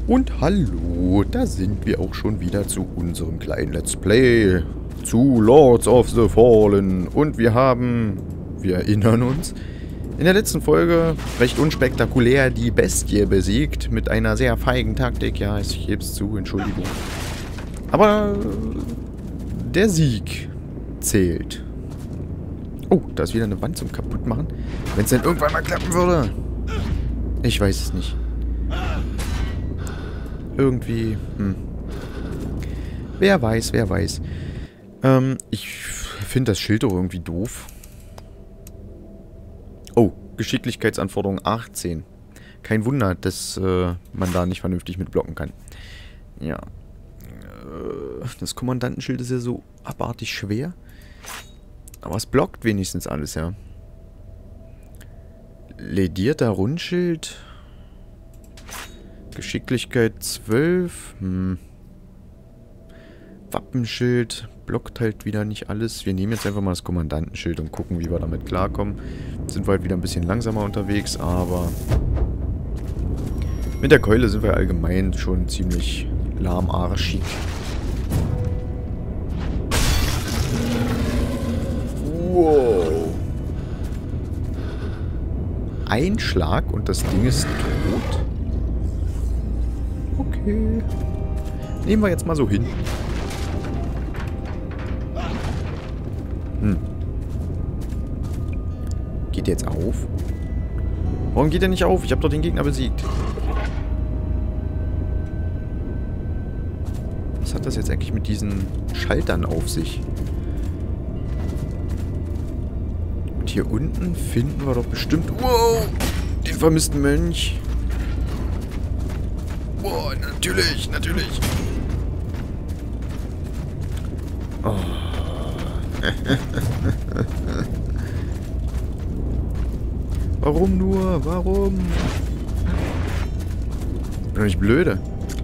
Und hallo, da sind wir auch schon wieder zu unserem kleinen Let's Play zu Lords of the Fallen. Und wir erinnern uns, in der letzten Folge recht unspektakulär die Bestie besiegt mit einer sehr feigen Taktik. Ja, ich gebe es zu, Entschuldigung. Aber der Sieg zählt. Oh, da ist wieder eine Wand zum Kaputtmachen. Wenn es denn irgendwann mal klappen würde. Ich weiß es nicht. Irgendwie, Wer weiß, wer weiß. Ich finde das Schild doch irgendwie doof. Oh, Geschicklichkeitsanforderung 18. Kein Wunder, dass man da nicht vernünftig mit blocken kann. Ja. Das Kommandantenschild ist ja so abartig schwer. Aber es blockt wenigstens alles, ja. Ledierter Rundschild. Geschicklichkeit 12. Wappenschild. Blockt halt wieder nicht alles. Wir nehmen jetzt einfach mal das Kommandantenschild und gucken, wie wir damit klarkommen. Sind wir halt wieder ein bisschen langsamer unterwegs, aber mit der Keule sind wir allgemein schon ziemlich lahmarschig. Wow. Ein Schlag und das Ding ist tot. Okay. Nehmen wir jetzt mal so hin. Geht der jetzt auf? Warum geht der nicht auf? Ich habe doch den Gegner besiegt. Was hat das jetzt eigentlich mit diesen Schaltern auf sich? Und hier unten finden wir doch bestimmt... Wow! Den vermissten Mönch. Boah, natürlich, natürlich. Oh. Warum nur? Warum? Bin doch nicht blöde.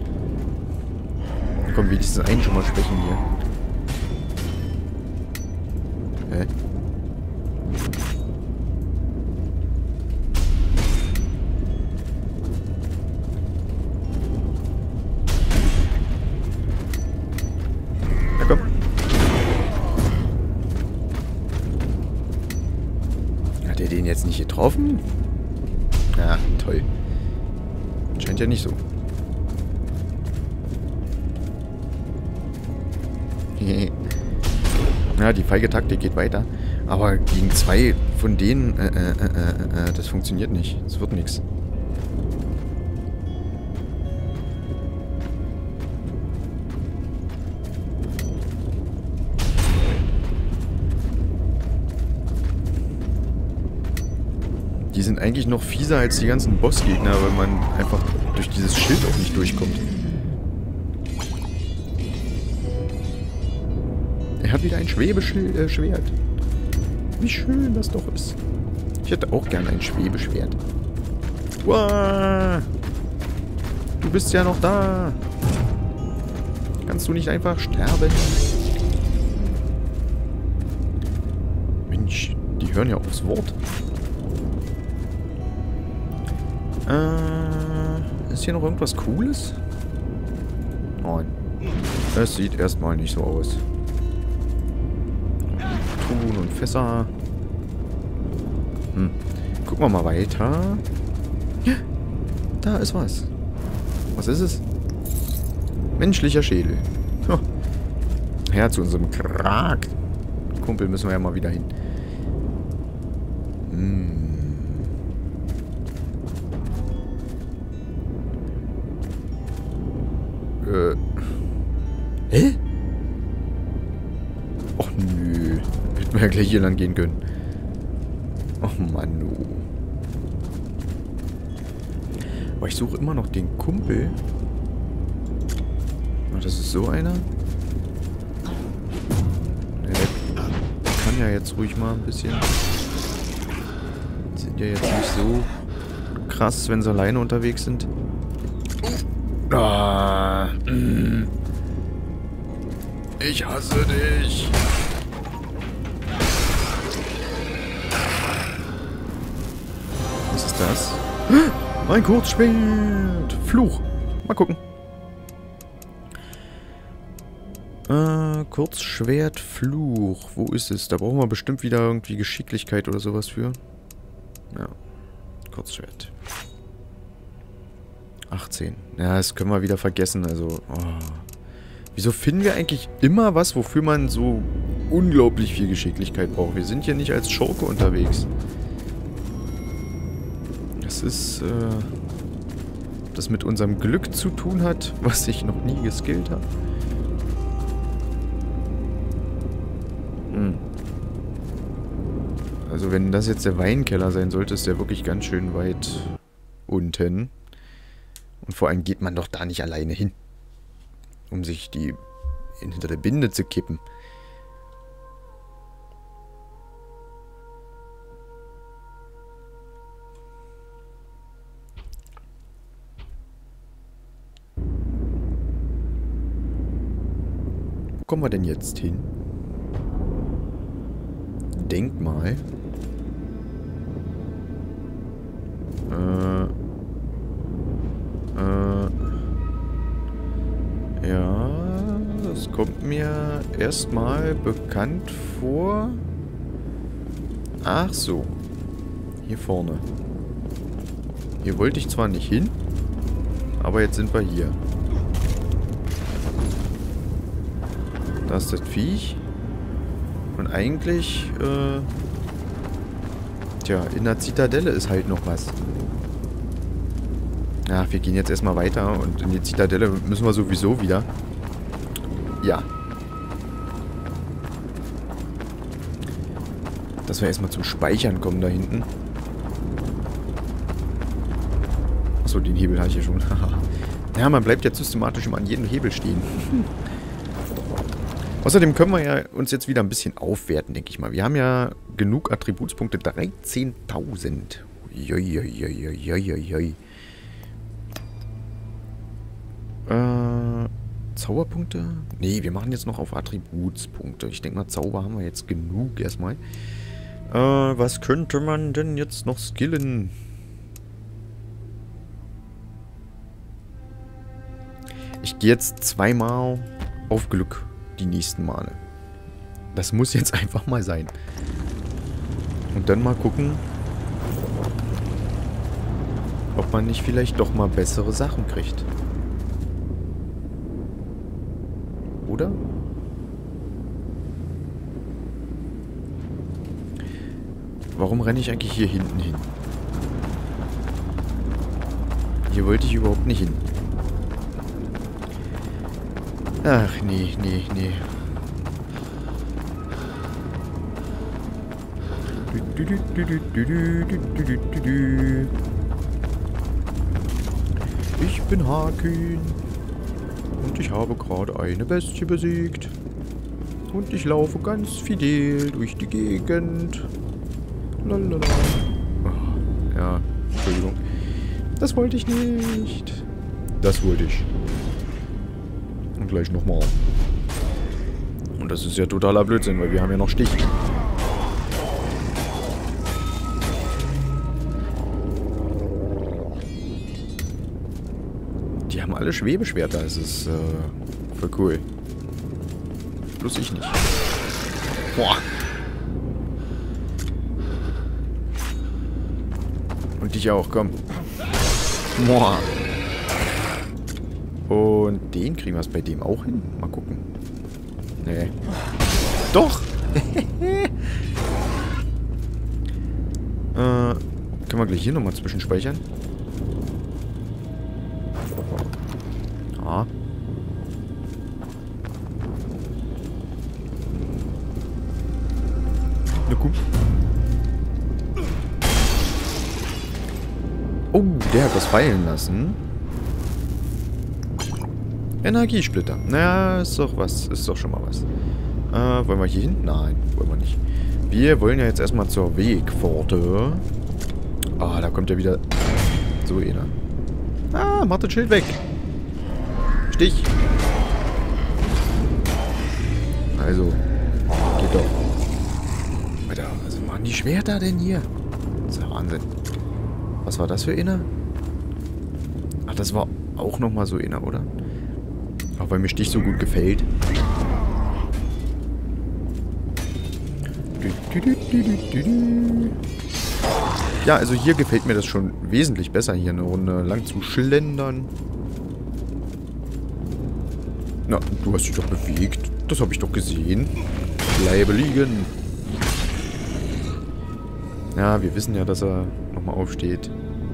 Komm, wenigstens einen schon mal sprechen hier. Hä? Na komm. Hat er den jetzt nicht getroffen? Ja, toll. Scheint ja nicht so. Ja, die feige Taktik geht weiter. Aber gegen zwei von denen, das funktioniert nicht. Es wird nichts. Die sind eigentlich noch fieser als die ganzen Bossgegner, weil man einfach durch dieses Schild auch nicht durchkommt. Er hat wieder ein Schwert. Wie schön das doch ist. Ich hätte auch gern ein Schwebeschwert. Wow. Du bist ja noch da. Kannst du nicht einfach sterben? Mensch, die hören ja aufs Wort. Ist hier noch irgendwas Cooles? Nein. Es sieht erstmal nicht so aus. Truhen und Fässer. Gucken wir mal weiter. Ja, da ist was. Was ist es? Menschlicher Schädel. Ja, zu unserem Kumpel müssen wir ja mal wieder hin. Hä? Och nö. Hätten wir ja gleich hier lang gehen können. Och Mann, du. Aber ich suche immer noch den Kumpel. Ach, das ist so einer? Ja, der kann ja jetzt ruhig mal ein bisschen. Sind ja jetzt nicht so krass, wenn sie alleine unterwegs sind. Ah, ich hasse dich. Was ist das? Mein Kurzschwert. Fluch. Mal gucken. Kurzschwert, Fluch. Wo ist es? Da brauchen wir bestimmt wieder irgendwie Geschicklichkeit oder sowas für. Ja. Kurzschwert. 18. Ja, das können wir wieder vergessen. Also, wieso finden wir eigentlich immer was, wofür man so unglaublich viel Geschicklichkeit braucht? Wir sind hier nicht als Schurke unterwegs. Das ist, das mit unserem Glück zu tun hat, was ich noch nie geskillt habe. Also wenn das jetzt der Weinkeller sein sollte, ist der wirklich ganz schön weit unten. Und vor allem geht man doch da nicht alleine hin, um sich die hinter der Binde zu kippen. Wo kommen wir denn jetzt hin? Denkmal. Ja, das kommt mir erstmal bekannt vor. Ach so. Hier vorne. Hier wollte ich zwar nicht hin, aber jetzt sind wir hier. Da ist das Viech. Und eigentlich, tja, in der Zitadelle ist halt noch was. Ja, wir gehen jetzt erstmal weiter und in die Zitadelle müssen wir sowieso wieder. Ja. Dass wir erstmal zum Speichern kommen da hinten. Achso, den Hebel habe ich hier schon. Ja, man bleibt jetzt systematisch immer an jedem Hebel stehen. Außerdem können wir ja uns jetzt wieder ein bisschen aufwerten, denke ich mal. Wir haben ja genug Attributspunkte. 13.000. Joi. Zauberpunkte? Nee, wir machen jetzt noch auf Attributspunkte. Ich denke mal, Zauber haben wir jetzt genug erstmal. Was könnte man denn jetzt noch skillen? Ich gehe jetzt zweimal auf Glück die nächsten Male. Das muss jetzt einfach mal sein. Und dann mal gucken, ob man nicht vielleicht doch mal bessere Sachen kriegt. Oder? Warum renne ich eigentlich hier hinten hin? Hier wollte ich überhaupt nicht hin. Ach, nee. Ich bin Hakün. Und ich habe gerade eine Bestie besiegt. Und ich laufe ganz fidel durch die Gegend. Lalala. Oh, ja, Entschuldigung. Das wollte ich nicht. Das wollte ich. Und gleich nochmal. Und das ist ja totaler Blödsinn, weil wir haben ja noch Stich. Die haben alle Schwebeschwerter. Das ist voll cool. Bloß ich nicht. Boah. Und dich auch, komm. Boah. Und den kriegen wir es bei dem auch hin. Mal gucken. Nee. Doch! Können wir gleich hier nochmal zwischenspeichern? Ah. Na gut. Oh, der hat was feilen lassen. Energiesplitter. Naja, ist doch was. Ist doch schon mal was. Wollen wir hier hin? Nein, wollen wir nicht. Wir wollen ja jetzt erstmal zur Wegpforte. Ah, da kommt ja wieder so einer. Ah, mach das Schild weg. Stich. Also, geht doch. Alter, was machen die Schwerter denn hier? Das ist ja Wahnsinn. Was war das für einer? Ach, das war auch nochmal so inner, oder? Auch weil mir Stich so gut gefällt. Ja, also hier gefällt mir das schon wesentlich besser, hier eine Runde lang zu schlendern. Na, du hast dich doch bewegt. Das habe ich doch gesehen. Bleibe liegen. Ja, wir wissen ja, dass er nochmal aufsteht.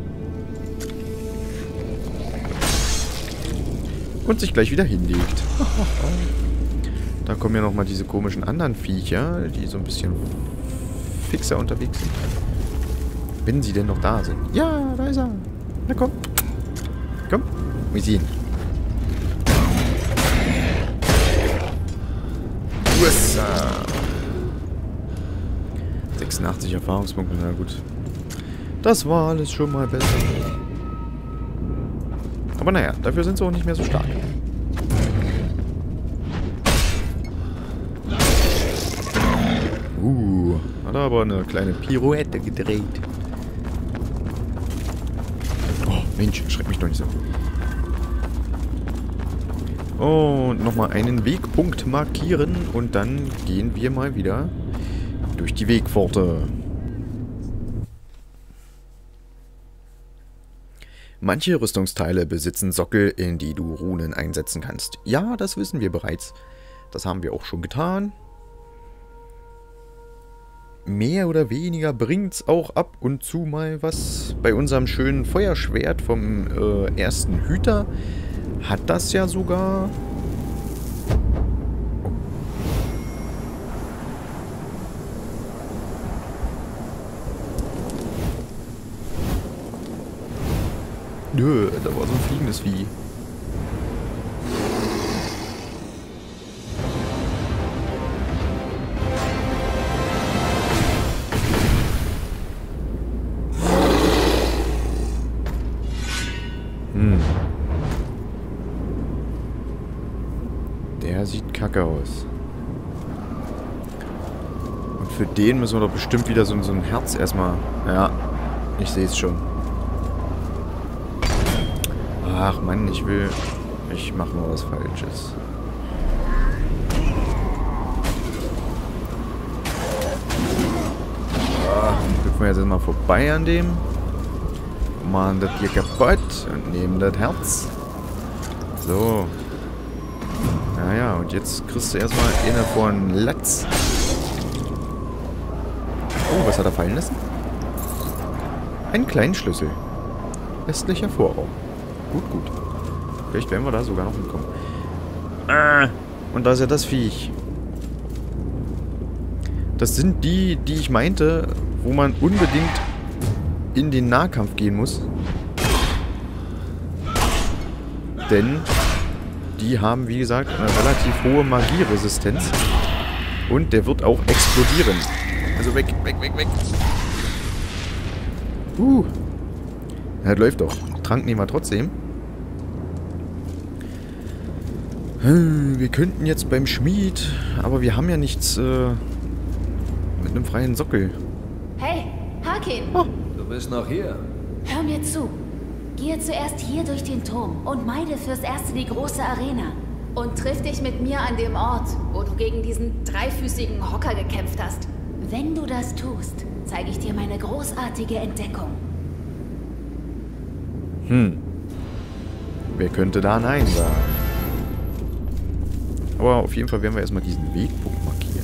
Und sich gleich wieder hinlegt. Da kommen ja nochmal diese komischen anderen Viecher, die so ein bisschen fixer unterwegs sind. Wenn sie denn noch da sind. Ja, da ist er. Na komm. Komm, wir sehen. USA. 86 Erfahrungspunkte, na gut. Das war alles schon mal besser. Aber naja, dafür sind sie auch nicht mehr so stark. Hat er aber eine kleine Pirouette gedreht. Oh, Mensch, schreck mich doch nicht so. Und nochmal einen Wegpunkt markieren und dann gehen wir mal wieder durch die Wegpforte. Manche Rüstungsteile besitzen Sockel, in die du Runen einsetzen kannst. Ja, das wissen wir bereits. Das haben wir auch schon getan. Mehr oder weniger bringt's auch ab und zu mal was. Bei unserem schönen Feuerschwert vom ersten Hüter hat das ja sogar... Nö, da war so ein fliegendes Vieh. Der sieht kacke aus. Und für den müssen wir doch bestimmt wieder so ein Herz erstmal... Ja, ich sehe es schon. Ach Mann, ich mache nur was Falsches. Hüpfen wir jetzt erstmal vorbei an dem. Machen das hier kaputt und nehmen das Herz. So. Naja, und jetzt kriegst du erstmal inne von Latz. Oh, was hat er fallen lassen? Einen kleinen Schlüssel. Westlicher Vorraum. Gut, gut. Vielleicht werden wir da sogar noch hinkommen. Und da ist ja das Viech. Das sind die ich meinte, wo man unbedingt in den Nahkampf gehen muss. Denn die haben, wie gesagt, eine relativ hohe Magieresistenz. Und der wird auch explodieren. Also weg, weg, weg, weg. Ja, das läuft doch. Trank nehmen wir trotzdem. Wir könnten jetzt beim Schmied, aber wir haben ja nichts mit einem freien Sockel. Hey, Harkin! Oh. Du bist noch hier. Hör mir zu. Gehe zuerst hier durch den Turm und meide fürs Erste die große Arena. Und triff dich mit mir an dem Ort, wo du gegen diesen dreifüßigen Hocker gekämpft hast. Wenn du das tust, zeige ich dir meine großartige Entdeckung. Wer könnte da Nein sagen? Aber auf jeden Fall werden wir erstmal diesen Wegpunkt markieren.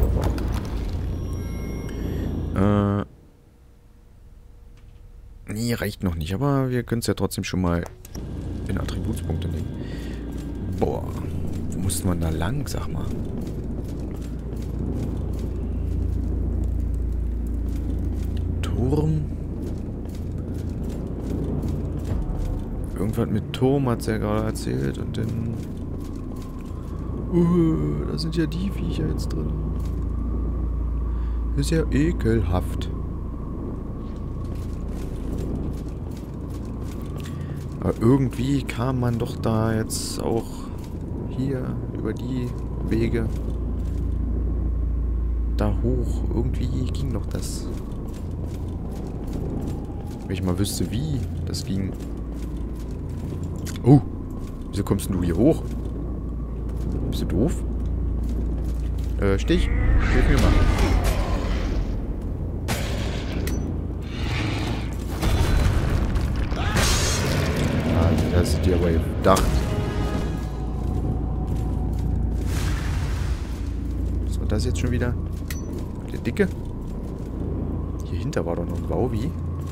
Nee, reicht noch nicht. Aber wir können es ja trotzdem schon mal in Attributspunkte nehmen. Boah, wo muss man da lang, sag mal? Turm? Irgendwas mit Turm hat sie ja gerade erzählt und dann... da sind ja die Viecher jetzt drin. Ist ja ekelhaft. Aber irgendwie kam man doch da jetzt auch hier über die Wege da hoch. Irgendwie ging doch das. Wenn ich mal wüsste, wie das ging. Oh, wieso kommst denn du hier hoch? Bist du doof? Stich, hilf mir mal. Ah, das ist dir aber gedacht. Was war das jetzt schon wieder? Der Dicke? Hier hinter war doch noch ein Wauwi.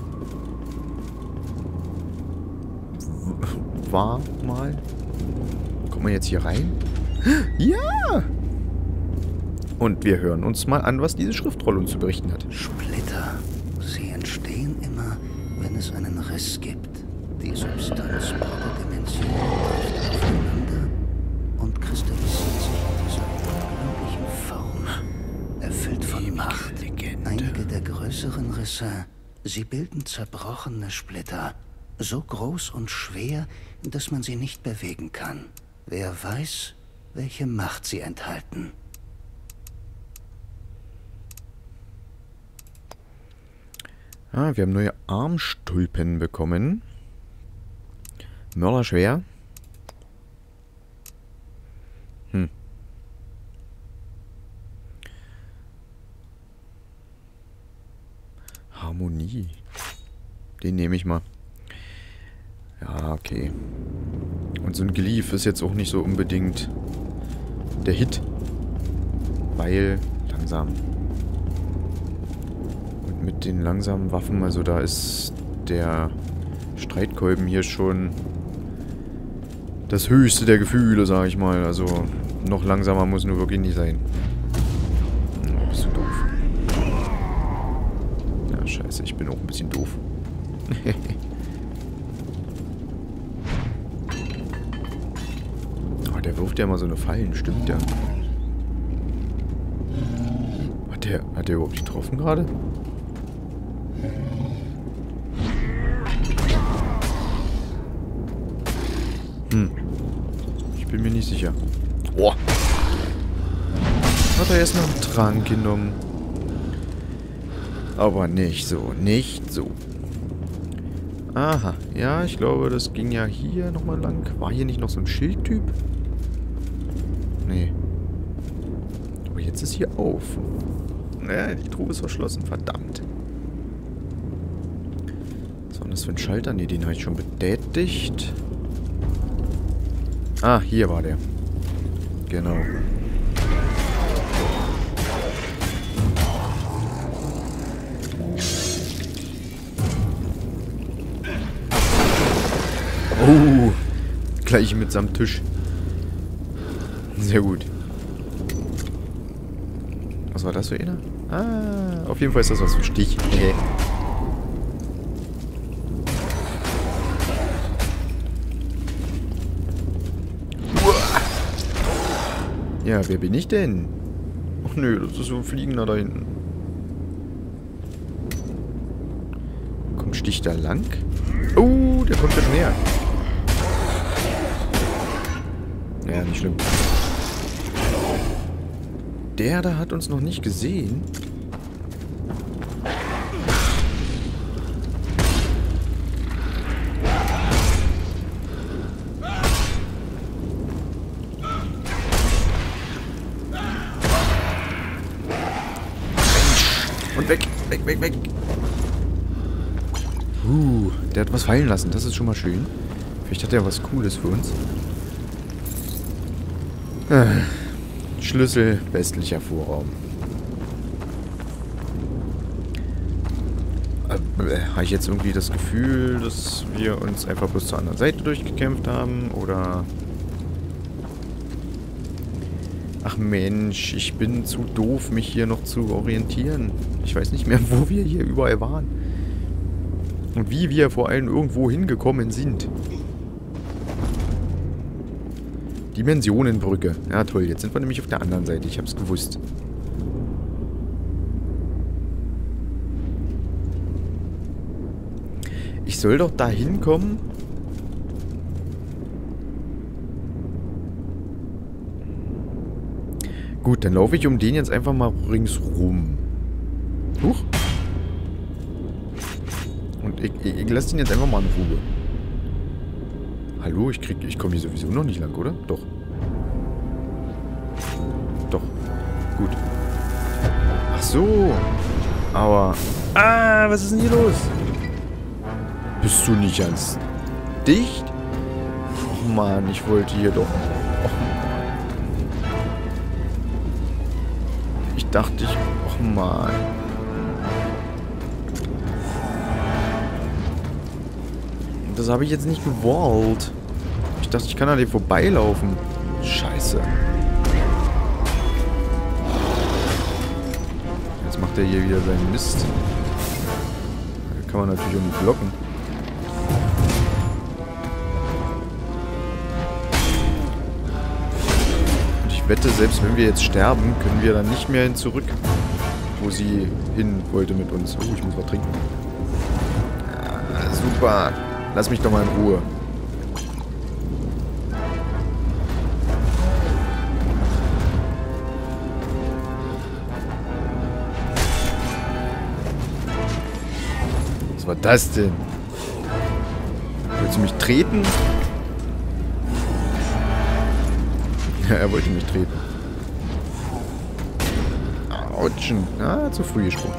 War mal. Kommen wir jetzt hier rein? Ja! Und wir hören uns mal an, was diese Schriftrolle uns zu berichten hat. Splitter. Sie entstehen immer, wenn es einen Riss gibt. Die Substanz beider Dimensionen trifft aufeinander und kristallisiert sich in dieser unglaublichen Form. Erfüllt von Macht. Einige der größeren Risse, sie bilden zerbrochene Splitter. So groß und schwer, dass man sie nicht bewegen kann. Wer weiß, welche Macht sie enthalten. Ah, wir haben neue Armstulpen bekommen. Mörderschwer. Harmonie. Den nehme ich mal. Ja, okay. Und so ein Gelief ist jetzt auch nicht so unbedingt der Hit. Weil langsam. Und mit den langsamen Waffen, also da ist der Streitkolben hier schon das höchste der Gefühle, sag ich mal. Also noch langsamer muss nur wirklich nicht sein. Oh, bist du doof. Ja, scheiße, ich bin auch ein bisschen doof. Der wirft ja immer so eine Fallen, stimmt ja. Hat der überhaupt getroffen gerade? Ich bin mir nicht sicher. Oh. Hat er erst noch einen Trank genommen. Aber nicht so, nicht so. Aha, ja, ich glaube, das ging ja hier nochmal lang. War hier nicht noch so ein Schildtyp? Nee. Aber jetzt ist hier auf. Naja, die Truhe ist verschlossen. Verdammt. Was war das für ein Schalter? Nee, den habe ich schon betätigt. Ah, hier war der. Genau. Oh, gleich mitsamt Tisch. Sehr gut. Was war das für einer? Ah, auf jeden Fall ist das was für Stich. Okay. Ja, wer bin ich denn? Ach nö, das ist so ein Fliegender da hinten. Kommt Stich da lang? Oh, der kommt schon näher. Ja, nicht schlimm. Der da hat uns noch nicht gesehen. Und weg, weg, weg, weg. Der hat was fallen lassen. Das ist schon mal schön. Vielleicht hat er was Cooles für uns. Schlüssel westlicher Vorraum. Habe ich jetzt irgendwie das Gefühl, dass wir uns einfach bis zur anderen Seite durchgekämpft haben? Oder... Ach Mensch, ich bin zu doof, mich hier noch zu orientieren. Ich weiß nicht mehr, wo wir hier überall waren. Und wie wir vor allem irgendwo hingekommen sind. Dimensionenbrücke. Ja, toll. Jetzt sind wir nämlich auf der anderen Seite. Ich hab's gewusst. Ich soll doch da hinkommen. Gut, dann laufe ich um den jetzt einfach mal ringsrum. Huch. Und ich lasse ihn jetzt einfach mal in Ruhe. Hallo, ich komme hier sowieso noch nicht lang, oder? Doch. Doch. Gut. Ach so. Aber... Ah, was ist denn hier los? Bist du nicht ganz dicht? Oh Mann, ich wollte hier doch... Oh Mann. Ich dachte, oh Mann. Das habe ich jetzt nicht gewollt. Ich dachte, ich kann an dem vorbeilaufen. Scheiße. Jetzt macht er hier wieder seinen Mist. Da kann man natürlich auch nicht blocken. Und ich wette, selbst wenn wir jetzt sterben, können wir dann nicht mehr hin zurück, wo sie hin wollte mit uns. Oh, ich muss was trinken. Ah, super. Lass mich doch mal in Ruhe. Was war das denn? Willst du mich treten? Ja, er wollte mich treten. Autschen. Ah, zu früh gesprungen.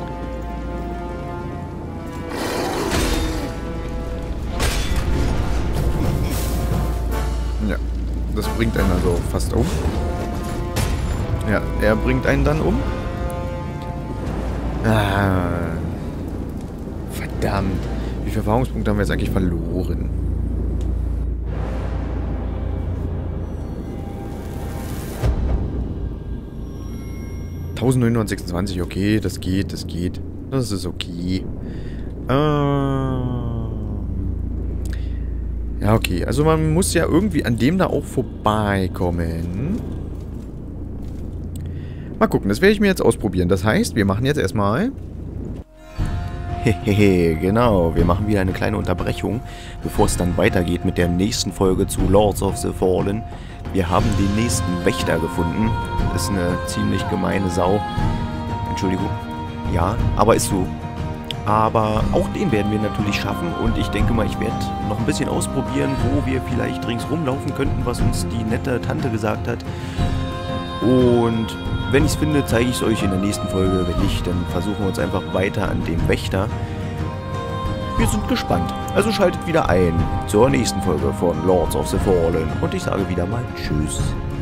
Ja, das bringt einen also fast um. Ja, er bringt einen dann um. Ah. Verdammt. Wie viele Erfahrungspunkte haben wir jetzt eigentlich verloren? $1926, okay, das geht, das geht. Das ist okay. Ja, okay. Also man muss ja irgendwie an dem da auch vorbeikommen. Mal gucken, das werde ich mir jetzt ausprobieren. Das heißt, wir machen jetzt erstmal... Hehehe, genau. Wir machen wieder eine kleine Unterbrechung, bevor es dann weitergeht mit der nächsten Folge zu Lords of the Fallen. Wir haben den nächsten Wächter gefunden. Das ist eine ziemlich gemeine Sau. Entschuldigung. Ja, aber ist so. Aber auch den werden wir natürlich schaffen. Und ich denke mal, ich werde noch ein bisschen ausprobieren, wo wir vielleicht ringsrum laufen könnten, was uns die nette Tante gesagt hat. Und wenn ich es finde, zeige ich es euch in der nächsten Folge. Wenn nicht, dann versuchen wir uns einfach weiter an dem Wächter. Wir sind gespannt. Also schaltet wieder ein zur nächsten Folge von Lords of the Fallen. Und ich sage wieder mal Tschüss.